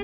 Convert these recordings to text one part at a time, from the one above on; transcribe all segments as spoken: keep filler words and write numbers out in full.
でした。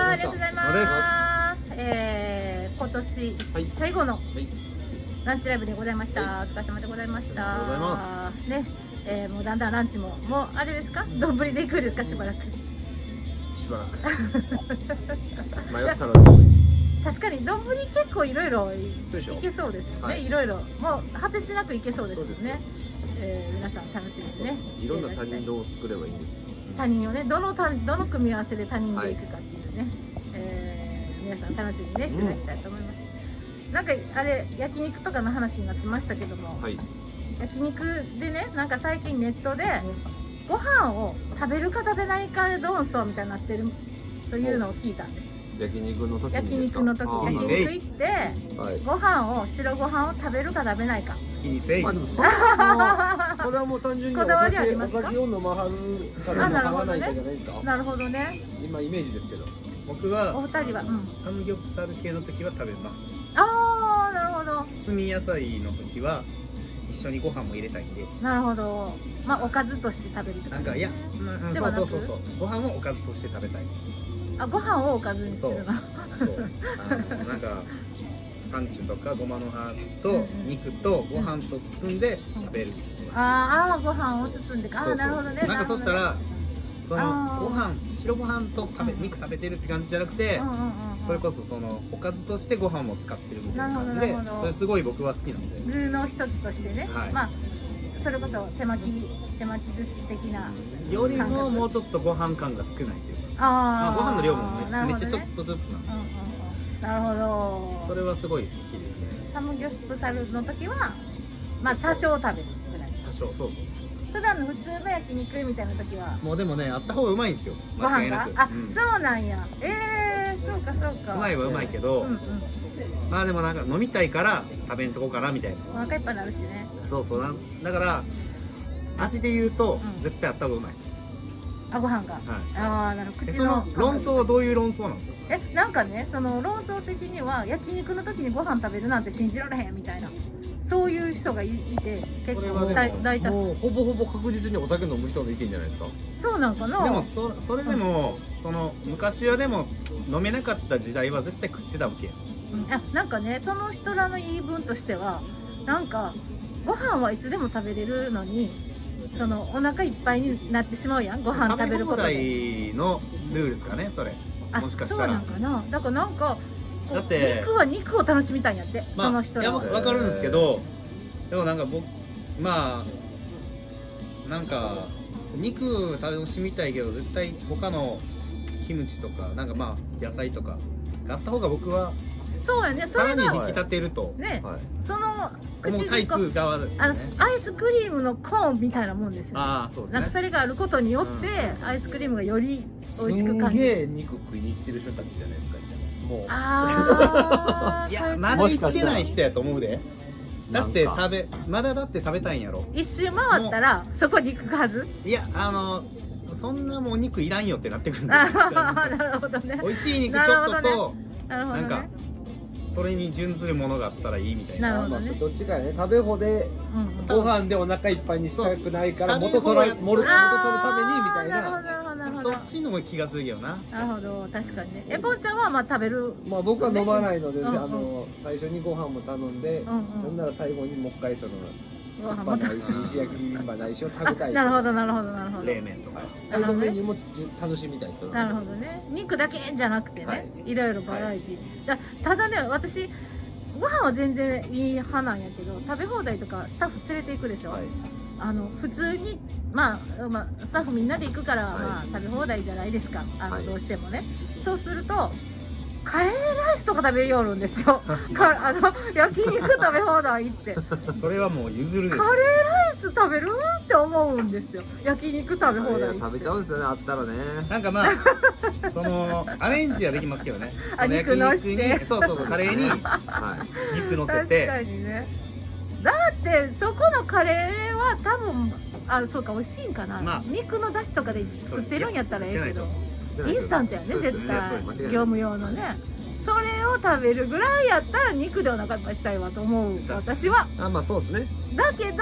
ありがとうございます。えー、今年最後のランチライブでございました。お疲れ様でございました。 ありがとうございます。 ね、えー、もうだんだんランチももうあれですか？丼で行くですかしばらく。 しばらく。迷ったら確かに丼結構いろいろいけそうですよね。いろいろもう果てしなくいけそうですよね。えー、皆さん楽しみですね。 いろんな他人丼を作ればいいんですよ。 他人をね、どの他どの組み合わせで他人でいくかっていうね、はい、えー、皆さん楽しみにねしていただきたいと思います。うん、なんかあれ焼肉とかの話になってましたけども、はい、焼肉でね、なんか最近ネットでご飯を食べるか食べないか論争みたいになってるというのを聞いたんです。 焼肉の時焼肉の時焼肉行って、はい、ご飯を白ご飯を食べるか食べないか好きにせい。まあでもそれはもうそれはもう単純にお酒お酒を飲まはるから飲まないかじゃないですか。 なるほどね。 今イメージですけど。 僕はお二人は、うん、 サムギョプサル系の時は食べます。 ああ、なるほど。 包み野菜の時は一緒にご飯も入れたいんで。 なるほど。まあおかずとして食べるとか、ね。 なんかいや、うん、そうそうそうそう。ご飯をおかずとして食べたい。 あ、ご飯をおかずにするな。 そう。あのなんかサンチュとかごまの葉と肉とご飯と包んで食べる。 ああ、ご飯を包んでか。あ、なるほどね。 なんかそしたらそのご飯白ご飯と食べ肉食べてるって感じじゃなくて、それこそそのおかずとしてご飯も使ってるみたいな感じで、それすごい僕は好きなので。 ルーの一つとしてね。まあそれこそ手巻き手巻き寿司的な。 よりももうちょっとご飯感が少ないというか。ああ、ご飯の量もめっちゃちょっとずつな。 なるほど。 それはすごい好きですね。 サムギョプサルの時はまあ多少食べるぐらい。 多少、そうそうそう。 普段の普通の焼肉みたいな時はもうでもね、あった方がうまいんですよ。間違いなく。 あ、そうなんや。ええ、そうかそうか。 うまいはうまいけど、まあでもなんか飲みたいから食べんとこかなみたいな。 お腹いっぱいになるしね。 そうそう。だから味で言うと絶対あった方がうまいです。 あ、ご飯が。ああ、なるほど。 その論争はどういう論争なんですか。 え、なんかね、その論争的には焼肉の時にご飯食べるなんて信じられへんみたいな。そういう人がいて、結構大多数。 もうほぼほぼ確実にお酒飲む人の意見じゃないですか。 そうなんかな。 でもそそれでも、うん、その昔はでも飲めなかった時代は絶対食ってたわけや。 うん、あ、なんかね、その人らの言い分としては、なんかご飯はいつでも食べれるのに、そのお腹いっぱいになってしまうやん。ご飯食べることで。 食べ放題のルールですかね、それ。もしかしたら。 そうなんかな。だからなんか。 だって肉は肉を楽しみたいんやって、まあ、その人らは。 いや、分かるんですけど、でもなんか僕まあなんか肉楽しみたいけど絶対他のキムチとかなんかまあ野菜とかがあった方が僕はそうやね、それがさらに引き立てるとね、はい、その口タイプ側で、ね、 あのアイスクリームのコーンみたいなもんですよ、ね。 ああ、そうですね。 なんかそれがあることによって、うん、アイスクリームがより美味しく感じる。 すんげえ肉食いに行ってる人たちじゃないですか。もうああいや、まだ行ってない人やと思うで。だって食べまだだって食べたいんやろ。 一周回ったらそこに行くはず。 いや、あのそんなもうお肉いらんよってなってくるんだ。なるほどね。 美味しい肉ちょっととなんかそれに準ずるものがあったらいいみたいな。 なるほどね。 どっちかやね。食べ放でご飯でお腹いっぱいにしたくないから元取ら元取るためにみたいな。 そっちの気がするけどな。 なるほど、確かにね。え、ぽんちゃんはまあ食べる。 まあ僕は飲まないので、あの最初にご飯も頼んで、なんなら最後にもう一回そのカッパないし石焼きビビンバないしを食べたい。 なるほどなるほどなるほど。 冷麺とか。 サイドメニューも楽しみたい人。 なるほどね。肉だけじゃなくてね、いろいろバラエティー。ただね、私ご飯は全然いい派なんやけど、食べ放題とかスタッフ連れていくでしょ。あの普通にまあ、まあ、スタッフみんなで行くから、はい、まあ食べ放題じゃないですか、あの、はい、どうしてもね。そうするとカレーライスとか食べよるんですよ。かあの焼肉食べ放題行ってそれはもう譲るです。 カレーライス食べるって思うんですよ。焼肉食べ放題食べちゃうんですよね、あったらね。 なんかまあそのアレンジはできますけどね。 あ、肉のして、 そうそうそう、カレーに肉のせて。 確かにね。だってそこのカレーは多分あ、そうか、美味しいんかな、まあ、肉の出汁とかで作ってるんやったらええけど、インスタントやね、絶対業務用のね。それを食べるぐらいやったら肉でお腹いっぱいしたいわと思う、私は。 あ、まあそうですね。 だけど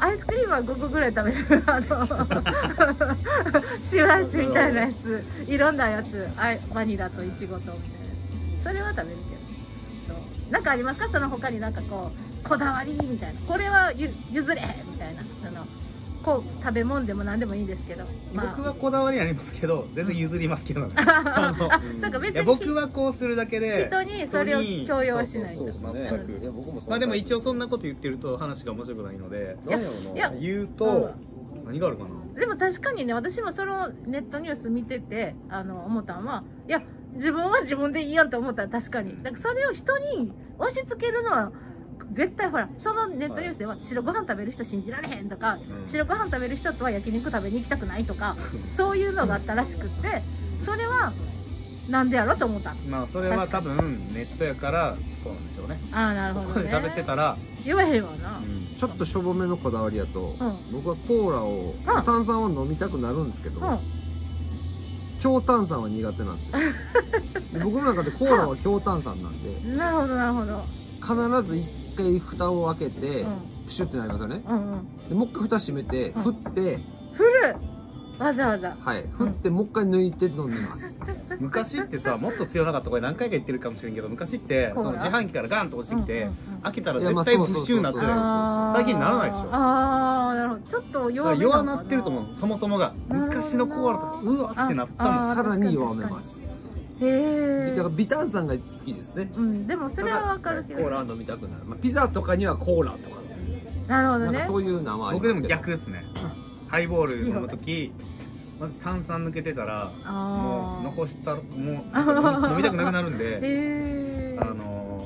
アイスクリームはごこぐらい食べるあのシュワースみたいなやつ、いろんなやつ、あバニラとイチゴとみたいなやつ、それは食べるけど。そうなんかありますか、その他になんかこうこだわりみたいな、これはゆ譲れみたいな、そのこう食べ物でも何でもいいんですけど、 まあ、僕はこだわりありますけど全然譲りますけどねあそうか、別に僕はこうするだけで人にそれを強要はしない。 そうですね。いや僕もそう。 まあでも一応そんなこと言ってると話が面白くないので、 いやいや言うと何があるかな。 でも確かにね、私もそのネットニュース見ててあの思ったのは、いや自分は自分でいいやんと思ったら確かに、だからそれを人に押し付けるのは絶対ほら、そのネットニュースでは白ご飯食べる人信じられへんとか、うん、白ご飯食べる人とは焼肉食べに行きたくないとかそういうのがあったらしくって、それはなんでやろと思った。 まあそれは多分ネットやからそうなんでしょうね。 ああなるほどね。 ここで食べてたら言わへんわな、 うん、ちょっとしょぼめのこだわりやと、うん、僕はコーラを、うん、炭酸は飲みたくなるんですけど、うん、強炭酸は苦手なんですよ僕の中でコーラは強炭酸なんでなるほどなるほど、 必ず一回蓋を開けて、うん、プシュってなりますよね、うんうん、でもう一回蓋閉めて、うん、振って振るわざわざはい振ってもう一回抜いて飲みます昔ってさ、もっと強なかった、これ何回か言ってるかもしれんけど、昔ってその自販機からガンと落ちてきて、うんうんうん、開けたら絶対プッシュになってる。最近ならないでしょ。 ああなるほど、ちょっと弱め弱なってると思う。そもそもが昔のコーラとかうわってなったのさらに弱めます。へえ。だから微炭酸が好きですね。 うん、でもそれはわかるけど。 コーラ飲みたくなる。まあピザとかにはコーラとか。 なるほどね。 そういう名前。 僕でも逆ですね。ハイボール飲むとき。まず炭酸抜けてたらもう残したもう飲みたくなくなるんで、あの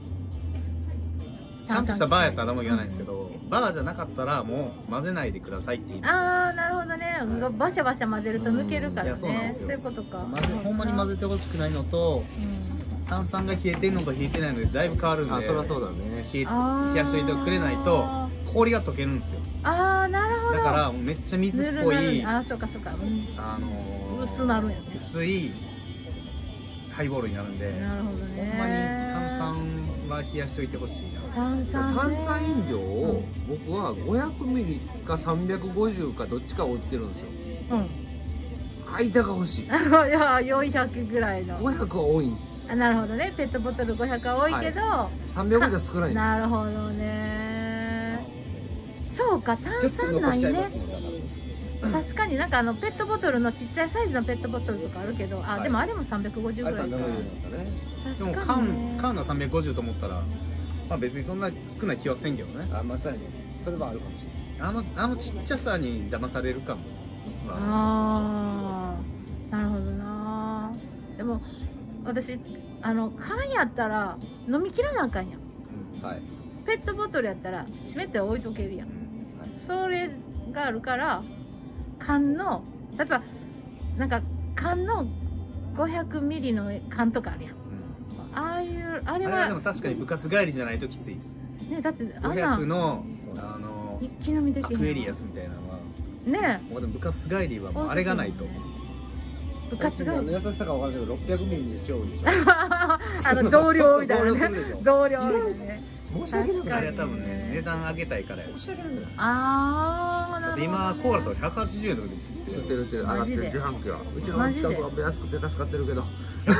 ちゃんとしたバーやったら何も言わないんですけど、バーじゃなかったらもう混ぜないでくださいって言います。 ああなるほどね、バシャバシャ混ぜると抜けるからね。そういうことか。 ほんまに混ぜてほしくないのと、炭酸が冷えてるのと冷えてないのでだいぶ変わるんで、 そりゃそうだね、 冷やしといてくれないと氷が溶けるんですよ。 ああなるほど。 だからめっちゃ水っぽい、 あそうかそうか、 あの薄なるんやね。 薄いハイボールになるんで、 なるほどね。 ほんまに炭酸は冷やしといてほしいな。 炭酸炭酸飲料を僕はごひゃくミリかさんびゃくごじゅうかどっちかを売ってるんですよ。うん。間が欲しい。いやよんひゃくぐらいの。 ごひゃくは多いんです。 あなるほどね。ペットボトルごひゃくは多いけど、はい、 さんびゃくじゃ少ないんです。 なるほどね。そうか、炭酸ないね。確かになんかあのペットボトルのちっちゃいサイズのペットボトルとかあるけど、あ、はい、でもあれもさんびゃくごじゅうぐらいか。 でも缶缶がさんびゃくごじゅうと思ったら、まあ別にそんな少ない気はせんけどね。 あ、まさにそれはあるかもしれない。 あのあのちっちゃさに騙されるかも。 ああ、なるほどな。でも私あの缶やったら飲み切らなあかんやん。うん、はい。ペットボトルやったら閉めて置いとけるやん、はい、それがあるから缶の例えばなんか缶のごひゃくミリの缶とかあるやん、うん、ああいうあれはあれはでも確かに部活帰りじゃないときついですね。だってごひゃくのあの一気飲みできるアクエリアスみたいなのはねえ、もうでも部活帰りはもうあれがないと部活帰り優しさか分からんけどろっぴゃくミリにしちゃうでしょあの増量みたいなね、増量ね。 申し訳ない。 あれは多分ね、値段上げたいからや。 申し訳ない。 ああ、なるほど、ね。 今コーラとひゃくはちじゅうえんとかで売ってる。 売ってる売ってる。上がってる自販機は。うちの近くは安くて助かってるけど。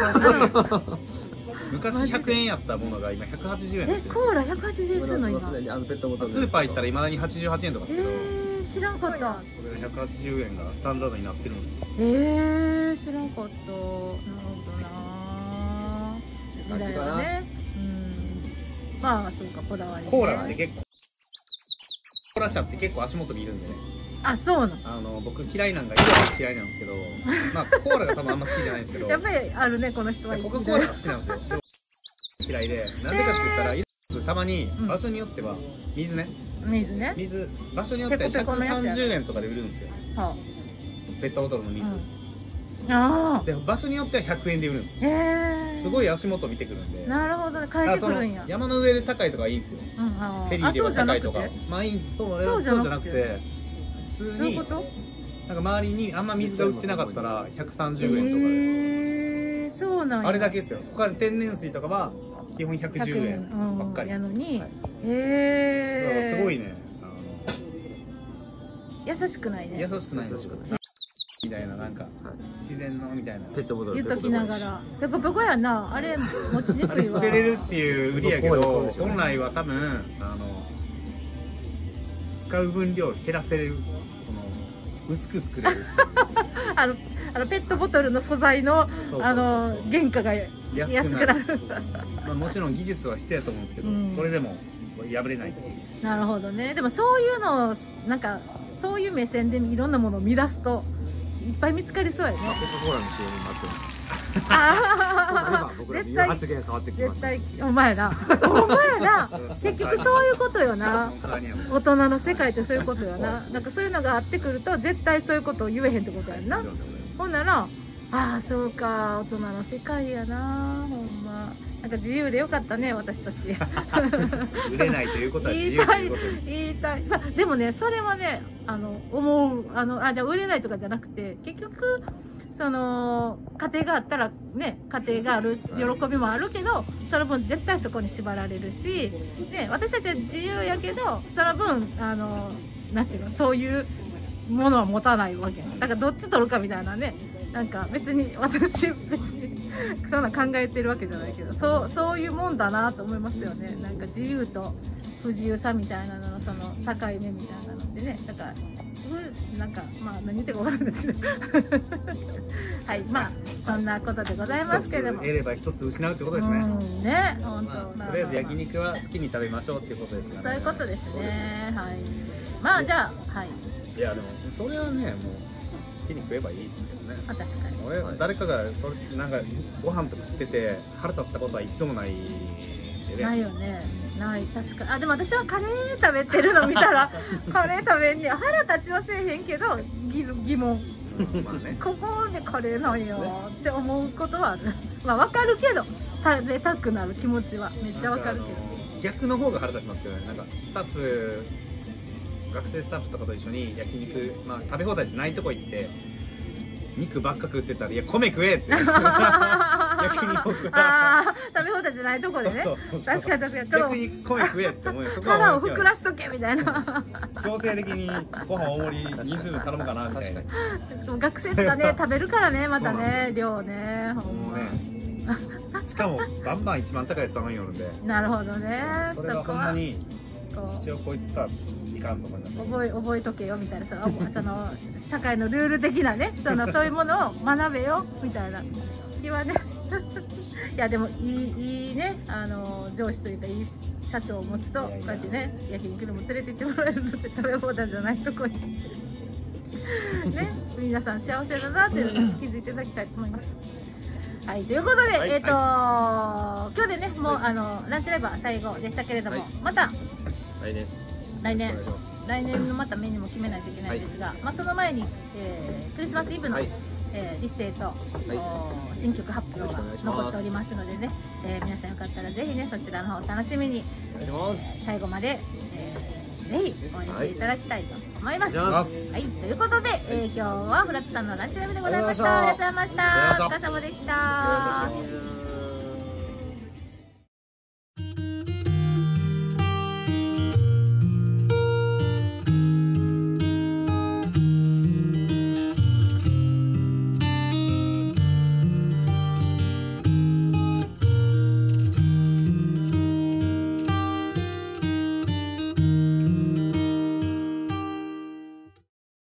昔ひゃくえんやったものが今ひゃくはちじゅうえん。 え、コーラひゃくはちじゅうえんするの今。 あのペットボトル。 スーパー行ったらいまだにはちじゅうはちえんとかするけど。 えー、知らんかった。それがひゃくはちじゅうえんがスタンダードになってるんですよ。 えー、知らんかった。なるほどな。時代はね。まあそうか、こだわり、ね、 コーラって結構コーラ車って結構足元見るんでね。 あ、そうなの。 あの僕嫌いなんが嫌いなんですけど、まあコーラが多分あんま好きじゃないんですけどやっぱりあるね、この人は。 コカ・コーラが好きなんですよ。でも嫌いで、なんでかって言ったら、えー、たまに場所によっては水ね、 水ね水場所によってはひゃくさんじゅうえんとかで売るんですよ、はあ、ペットボトルの水、うん、あで場所によってはひゃくえんで売るんですよ。へー、すごい足元見てくるんで。 なるほどね、変えてくるんや。 山の上で高いとかいいんですよ、うん、フェリーでは高いとか毎日そうそうじゃなくて普通になんか周りにあんま水が売ってなかったらひゃくさんじゅうえんとかで、 へー、そうなんや。 あれだけですよ。他天然水とかは基本ひゃくじゅうえんばっかりやのに、へえ、 だからすごいね、あの優しくないね。 優しくない優しくないみたいな、なんか自然のみたいなペットボトル言っときながらペコペコやな、あれ持ちにあれくいわ。 捨てれるっていう売りやけど、 こうでしょうね本来は多分あの使う分量減らせる、その薄く作れるあのあのペットボトルの素材のそうそうそうそうあの原価が安くなる。 まあもちろん技術は必要だと思うんですけど、 うんそれでも破れないっていう。 なるほどね。でもそういうのをなんかそういう目線でいろんなものを見出すといっぱい見つかりそうやね。 コカ・コーラの シーエム になってます。 あ僕らの絶対発言が変わってきます絶対お前らお前ら結局そういうことよな。大人の世界ってそういうことよな。なんかそういうのがあってくると絶対そういうことを言えへんってことやんな。ほんならああそうか、大人の世界やな。ほんまなんか自由でよかったね、私たち。 売れないということは自由ということです。 言いたい。さでもね、それはね、あの思う、あのあじゃあ売れないとかじゃなくて、結局その家庭があったらね、家庭がある喜びもあるけど、その分絶対そこに縛られるし、ね、私たちは自由やけど、その分あのなんていうの、そういうものは持たないわけ。だからどっち取るかみたいなね。なんか別に私別にそんな考えてるわけじゃないけど、そうそういうもんだなと思いますよね。なんか自由と不自由さみたいなののその境目みたいなのってね、だからふなんかまあ何言ってるか分からないんですけどはい、まあそんなことでございますけども、 一つ得れば一つ失うってことですね。 うんね、本当、 まあとりあえず焼肉は好きに食べましょうっていうことですからね。 そういうことですね。はい。まあじゃあはい。 いやでもそれはね、もう好きに食えばいいですけどね。 まあ確かに。 俺、はい、誰かがそれなんかご飯とか食ってて腹立ったことは一度もないでね。 ないよね。ない、確かに。あでも私はカレー食べてるの見たらカレー食べんには腹立ちはせえへんけど疑疑問。 うん、まあね。 ここでカレーなんよって思うことはある。まあわかるけど食べたくなる気持ちはめっちゃわかるけど。 逆の方が腹立ちますけどね。なんかスタッフ学生スタッフとかと一緒に焼肉、まあ、食べ放題じゃないとこ行って肉ばっか食ってたら「いや米食え!」って逆に僕はあ食べ放題じゃないとこでね。 そうそうそう確かに確かに。 逆に米食えって思うよ。そこは腹を思いますけど膨らしとけみたいな。 強制的にご飯大盛り人数分頼むかなみたいな。 しかも学生とかね食べるからね、またね量ね、ほんま。 もうねしかもバンバン一番高いやつ頼んよるんで、 なるほどね。 それはほんまにこう一応こいつとはいかんと思います。 覚え覚えとけよみたいな、そのその社会のルール的なね、そのそういうものを学べよみたいな気はねいやでもいいいいね、あの上司というかいい社長を持つとこうやってね焼肉にも連れて行ってもらえるので、食べ放題じゃないとこにね皆さん幸せだなっていうのに気づいていただきたいと思います。はい、ということで、はい、えっ、ー、と、はい、今日でねもう、はい、あのランチライブは最後でしたけれども、はい、また来年来年来年のまたメニューも決めないといけないんですが、はい、まあその前に、えー、クリスマスイブの、はい、えー、立誠と、はい、新曲発表が残っておりますのでね、えー、皆さんよかったらぜひねそちらの方を楽しみに最後まで、えー、ぜひ応援していただきたいと思います。はい、ということで、えー、今日はフラットさんのランチライブでございました。ありがとうございました。お疲れ様でした。